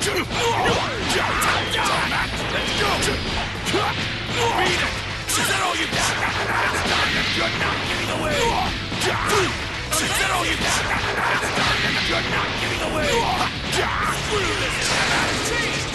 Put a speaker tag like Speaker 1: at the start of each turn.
Speaker 1: Let's go! Beat it! Is that all you got? You're not getting away! Is that all you got? You're not getting away! Screw this!